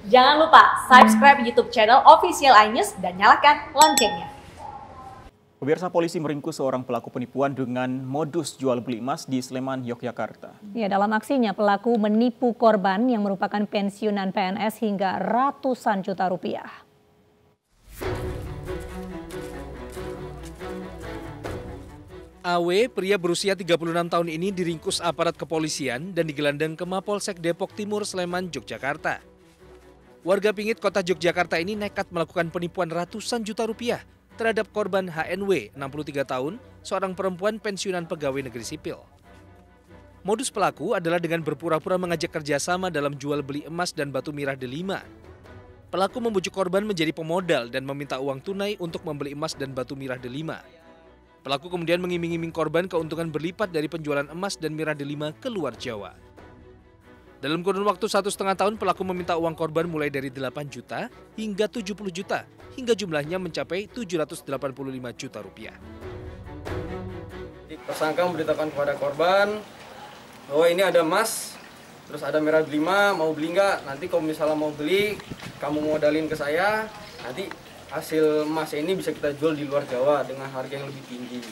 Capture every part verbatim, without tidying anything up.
Jangan lupa subscribe YouTube channel Official iNews dan nyalakan loncengnya. Pemirsa, polisi meringkus seorang pelaku penipuan dengan modus jual beli emas di Sleman, Yogyakarta. Ya, dalam aksinya pelaku menipu korban yang merupakan pensiunan P N S hingga ratusan juta rupiah. A W, pria berusia tiga puluh enam tahun ini diringkus aparat kepolisian dan digelandang ke Mapolsek Depok Timur, Sleman, Yogyakarta. Warga Pingit, Kota Yogyakarta ini nekat melakukan penipuan ratusan juta rupiah terhadap korban H N W, enam puluh tiga tahun, seorang perempuan pensiunan pegawai negeri sipil. Modus pelaku adalah dengan berpura-pura mengajak kerjasama dalam jual beli emas dan batu mirah delima. Pelaku membujuk korban menjadi pemodal dan meminta uang tunai untuk membeli emas dan batu mirah delima. Pelaku kemudian mengiming-iming korban keuntungan berlipat dari penjualan emas dan mirah delima ke luar Jawa. Dalam kurun waktu satu setengah tahun, pelaku meminta uang korban mulai dari delapan juta hingga tujuh puluh juta, hingga jumlahnya mencapai tujuh ratus delapan puluh lima juta rupiah. Tersangka memberitakan kepada korban bahwa ini ada emas, terus ada mirah delima, mau beli nggak? Nanti kalau misalnya mau beli, kamu modalin ke saya, nanti hasil emas ini bisa kita jual di luar Jawa dengan harga yang lebih tinggi.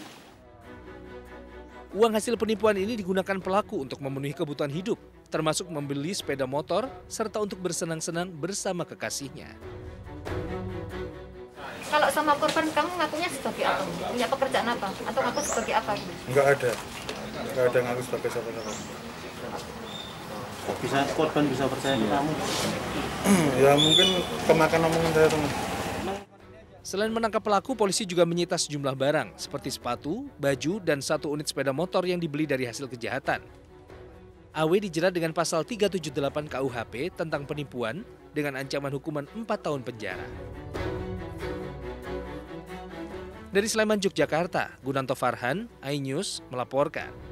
Uang hasil penipuan ini digunakan pelaku untuk memenuhi kebutuhan hidup, termasuk membeli sepeda motor, serta untuk bersenang-senang bersama kekasihnya. Kalau sama korban, kamu ngakunya sebagai apa? Punya pekerjaan apa? Atau ngaku sebagai apa? Enggak ada. Enggak ada ngaku sebagai siapa-siapa. Bisa korban bisa percaya ke kamu? Ya mungkin kemakan omongan saya teman. Selain menangkap pelaku, polisi juga menyita sejumlah barang seperti sepatu, baju, dan satu unit sepeda motor yang dibeli dari hasil kejahatan. A W dijerat dengan pasal tiga tujuh delapan K U H P tentang penipuan dengan ancaman hukuman empat tahun penjara. Dari Sleman, Yogyakarta, Gunanto Farhan, iNews melaporkan.